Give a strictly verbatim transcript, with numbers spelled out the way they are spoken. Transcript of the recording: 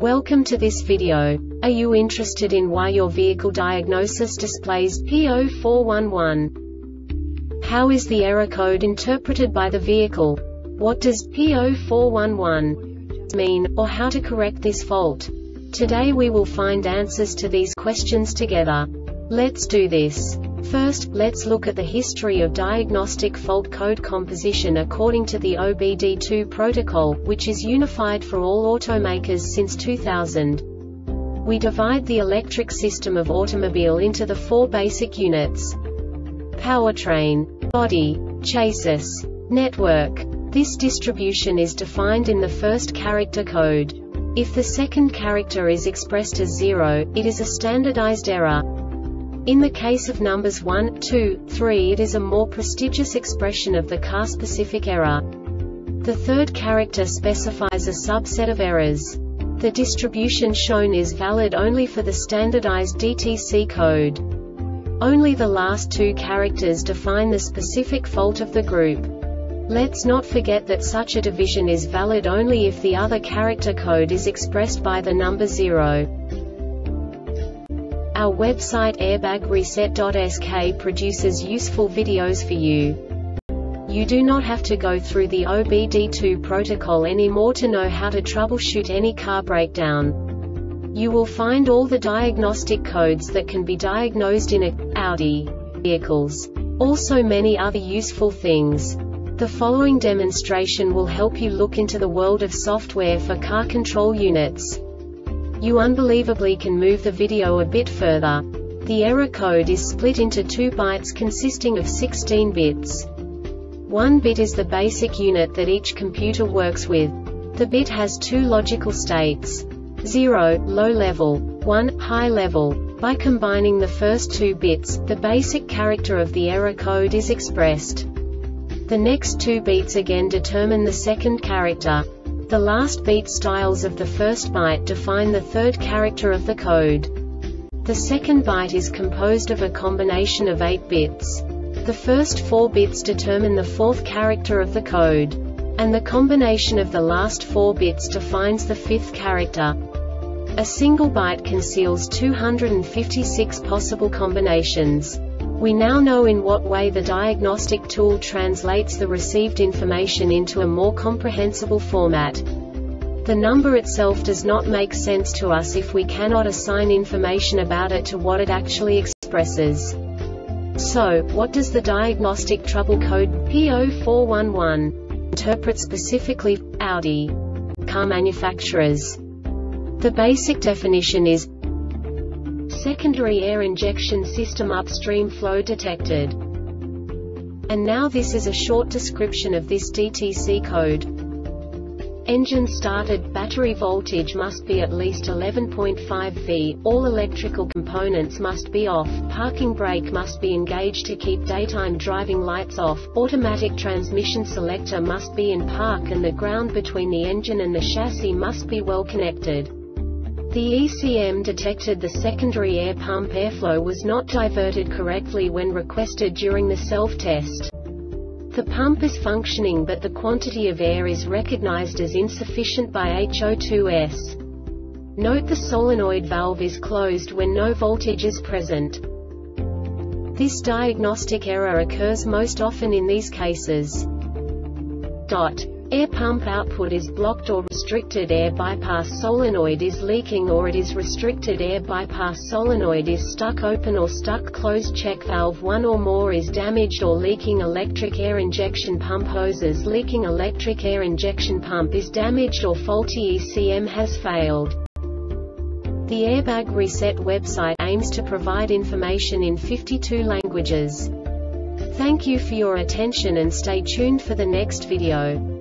Welcome to this video. Are you interested in why your vehicle diagnosis displays P zero four one one? How is the error code interpreted by the vehicle? What does P zero four one one mean, or how to correct this fault? Today we will find answers to these questions together. Let's do this. First, let's look at the history of diagnostic fault code composition according to the O B D two protocol, which is unified for all automakers since two thousand. We divide the electric system of automobile into the four basic units: powertrain, body, chassis, network. This distribution is defined in the first character code. If the second character is expressed as zero, it is a standardized error. In the case of numbers one, two, three, it is a more prestigious expression of the car-specific error. The third character specifies a subset of errors. The distribution shown is valid only for the standardized D T C code. Only the last two characters define the specific fault of the group. Let's not forget that such a division is valid only if the other character code is expressed by the number zero. Our website airbag reset dot S K produces useful videos for you. You do not have to go through the O B D two protocol anymore to know how to troubleshoot any car breakdown. You will find all the diagnostic codes that can be diagnosed in a Audi vehicles. Also many other useful things. The following demonstration will help you look into the world of software for car control units. You unbelievably can move the video a bit further. The error code is split into two bytes consisting of sixteen bits. One bit is the basic unit that each computer works with. The bit has two logical states: zero, low level, one, high level. By combining the first two bits, the basic character of the error code is expressed. The next two bits again determine the second character. The last beat styles of the first byte define the third character of the code. The second byte is composed of a combination of eight bits. The first four bits determine the fourth character of the code. And the combination of the last four bits defines the fifth character. A single byte conceals two hundred fifty-six possible combinations. We now know in what way the diagnostic tool translates the received information into a more comprehensible format. The number itself does not make sense to us if we cannot assign information about it to what it actually expresses. So, what does the diagnostic trouble code P zero four one one interpret specifically for Audi car manufacturers? The basic definition is secondary air injection system upstream flow detected. And now this is a short description of this D T C code. Engine started, battery voltage must be at least eleven point five volts, all electrical components must be off, parking brake must be engaged to keep daytime driving lights off, automatic transmission selector must be in park and the ground between the engine and the chassis must be well connected. The E C M detected the secondary air pump airflow was not diverted correctly when requested during the self-test. The pump is functioning but the quantity of air is recognized as insufficient by H O two S. Note the solenoid valve is closed when no voltage is present. This diagnostic error occurs most often in these cases. Dot. Air pump output is blocked or restricted, air bypass solenoid is leaking or it is restricted, air bypass solenoid is stuck open or stuck closed, check valve one or more is damaged or leaking, electric air injection pump hoses leaking, electric air injection pump is damaged or faulty, E C M has failed. The Airbag Reset website aims to provide information in fifty-two languages. Thank you for your attention and stay tuned for the next video.